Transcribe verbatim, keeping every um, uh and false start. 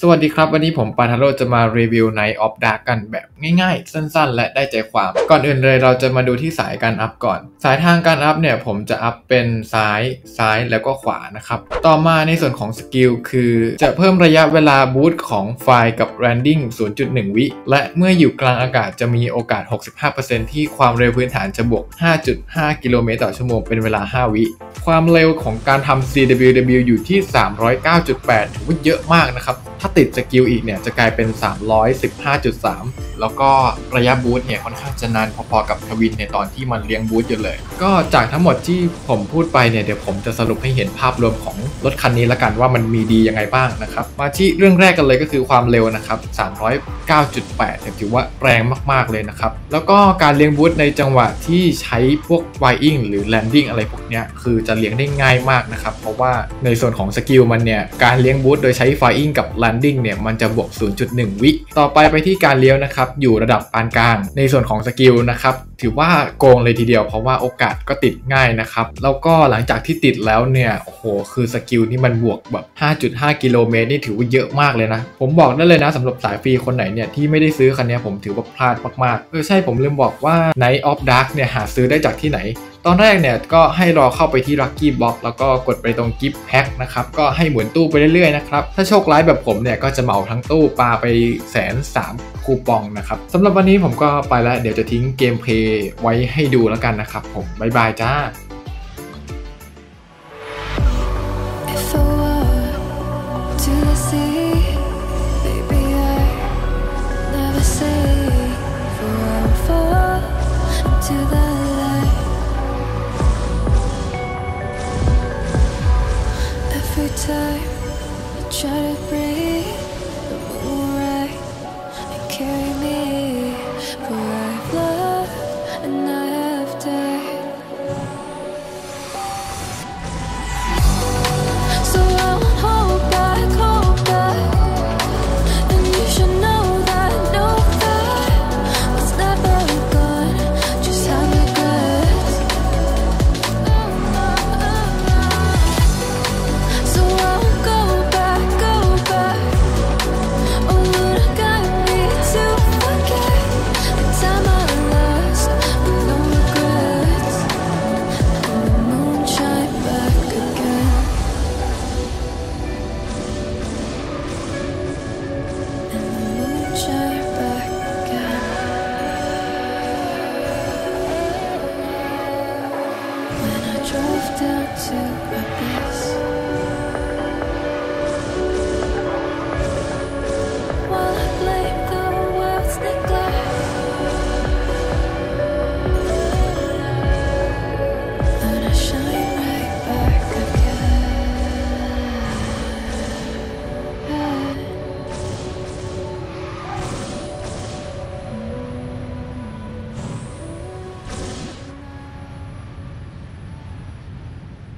สวัสดีครับวันนี้ผมปาทาโร่จะมารีวิว Night of Dark กันแบบง่ายๆสั้นๆและได้ใจความก่อนอื่นเลยเราจะมาดูที่สายการอัพก่อนสายทางการอัพเนี่ยผมจะอัพเป็นซ้ายซ้ายแล้วก็ขวานะครับต่อมาในส่วนของสกิลคือจะเพิ่มระยะเวลาบูตของไฟล์กับ Landing ศูนย์จุดหนึ่ง วิและเมื่ออยู่กลางอากาศจะมีโอกาส หกสิบห้าเปอร์เซ็นต์ ที่ความเร็วพื้นฐานจะบวก ห้าจุดห้า กิโลเมตรต่อชั่วโมงเป็นเวลาห้าวิความเร็วของการทำ ซี ดับเบิลยู ดับเบิลยู อยู่ที่ สามร้อยเก้าจุดแปด ถือว่าเยอะมากนะครับถ้าติดสกิลอีกเนี่ยจะกลายเป็น สามร้อยสิบห้าจุดสาม แล้วก็ระยะบูทเนี่ยค่อนข้างจะนานพอๆกับทวินในตอนที่มันเลี้ยงบูทอยู่เลยก็จากทั้งหมดที่ผมพูดไปเนี่ยเดี๋ยวผมจะสรุปให้เห็นภาพรวมของรถคันนี้ละกันว่ามันมีดียังไงบ้างนะครับมาที่เรื่องแรกกันเลยก็คือความเร็วนะครับ สามร้อยเก้าจุดแปด ถือว่าแรงมากๆเลยนะครับแล้วก็การเลี้ยงบูทในจังหวะที่ใช้พวก Flying หรือ Landing อะไรพวกเนี้ยคือจะเลี้ยงได้ง่ายมากนะครับเพราะว่าในส่วนของสกิลมันเนี่ยการเลี้ยงบูทโดยใช้ Flying กับ Landing เนี่ยมันจะบวก ศูนย์จุดหนึ่ง วิต่อไปไปที่การเลี้ยวนะครับอยู่ระดับปานกลางในส่วนของสกิลนะครับถือว่าโกงเลยทีเดียวเพราะว่าโอกาสก็ติดง่ายนะครับแล้วก็หลังจากที่ติดแล้วเนี่ยโอ้โหคือสกิลนี่มันบวกแบบ ห้าจุดห้า กิโลเมตรนี่ถือว่าเยอะมากเลยนะผมบอกได้เลยนะสำหรับสายฟรีคนไหนเนี่ยที่ไม่ได้ซื้อคันนี้ผมถือว่าพลาดมากๆเออใช่ผมลืมบอกว่า Night of Dark เนี่ยหาซื้อได้จากที่ไหนตอนแรกเนี่ยก็ให้รอเข้าไปที่ Lucky Box แล้วก็กดไปตรง Gift Pack นะครับก็ให้หมุนตู้ไปเรื่อยๆนะครับถ้าโชคร้ายแบบผมเนี่ยก็จะเหมาทั้งตู้ปาไปแสนสามคูปองนะครับสำหรับวันนี้ผมก็ไปแล้วเดี๋ยวจะทิ้งเกมเพลย์ไว้ให้ดูแล้วกันนะครับผมบ๊ายบายจ้า